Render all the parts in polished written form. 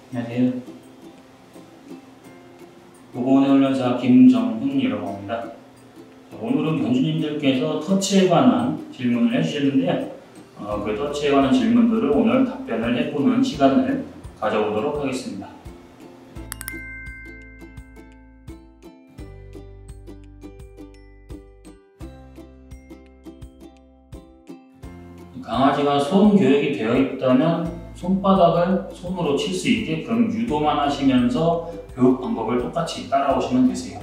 안녕하세요. 보건의 훈련사 김정훈이라고 합니다. 오늘은 교수님들께서 터치에 관한 질문을 해주셨는데요. 그 터치에 관한 질문들을 오늘 답변을 해보는 시간을 가져보도록 하겠습니다. 강아지가 손 교육이 되어 있다면 손바닥을 손으로 칠 수 있게끔 유도만 하시면서 교육 방법을 똑같이 따라오시면 되세요.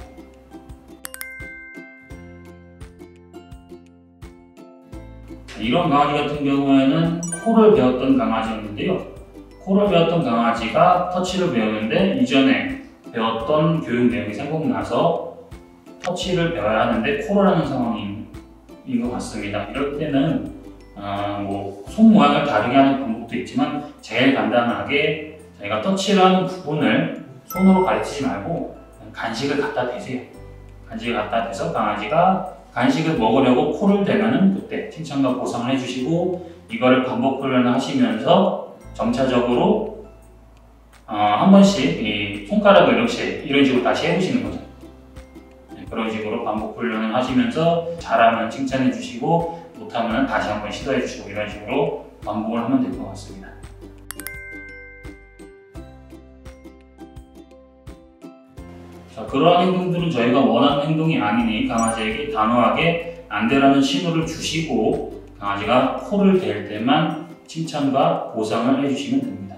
이런 강아지 같은 경우에는 코를 배웠던 강아지였는데요. 코를 배웠던 강아지가 터치를 배우는데 이전에 배웠던 교육 내용이 생각나서 터치를 배워야 하는데 코를 하는 상황인 것 같습니다. 이럴 때는 손 모양을 다르게 하는 방법도 있지만 제일 간단하게 저희가 터치를 하는 부분을 손으로 가르치지 말고 간식을 갖다 대세요. 간식을 갖다 대서 강아지가 간식을 먹으려고 코를 대면은 그때 칭찬과 보상을 해주시고 이거를 반복 훈련을 하시면서 점차적으로 한 번씩 이 손가락을 역시 이런 식으로 다시 해보시는 거죠. 그런 식으로 반복 훈련을 하시면서 잘하면 칭찬해 주시고 못하면 다시 한번 시도해 주시고 이런 식으로 반복을 하면 될 것 같습니다. 자, 그러한 행동들은 저희가 원하는 행동이 아니니 강아지에게 단호하게 안 되라는 신호를 주시고 강아지가 코를 댈 때만 칭찬과 보상을 해주시면 됩니다.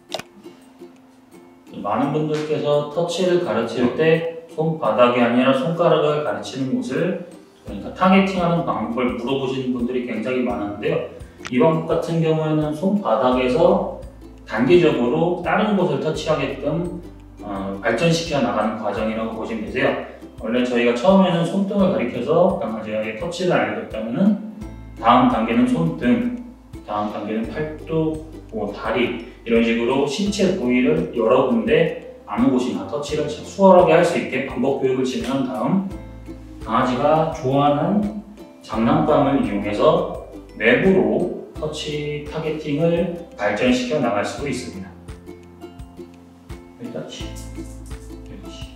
많은 분들께서 터치를 가르칠 때 손바닥이 아니라 손가락을 가르치는 곳을 그러니까 타겟팅하는 방법을 물어보시는 분들이 굉장히 많은데요. 이 방법 같은 경우에는 손바닥에서 단계적으로 다른 곳을 터치하게끔 발전시켜 나가는 과정이라고 보시면 되세요. 원래 저희가 처음에는 손등을 가리켜서 강아지에게 터치를 알려줬다면 다음 단계는 손등, 다음 단계는 팔뚝, 다리 이런 식으로 신체 부위를 여러 군데 아무 곳이나 터치를 수월하게 할 수 있게 반복 교육을 진행한 다음 강아지가 좋아하는 장난감을 이용해서 내부로 터치 타겟팅을 발전시켜 나갈 수도 있습니다. 터치, 터치,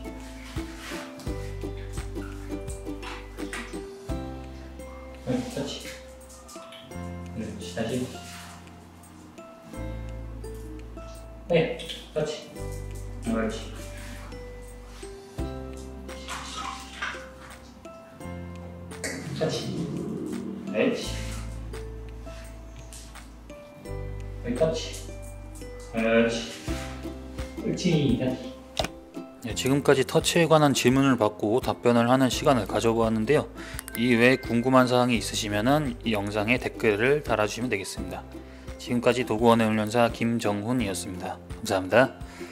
터치, 터치, 다시, 네, 터치, 그렇지. 터치, 그렇지, 터치, 그렇지, 그렇지, 터치. 지금까지 터치에 관한 질문을 받고 답변을 하는 시간을 가져보았는데요. 이 외에 궁금한 사항이 있으시면 이 영상에 댓글을 달아주시면 되겠습니다. 지금까지 도구원의 훈련사 김정훈이었습니다. 감사합니다.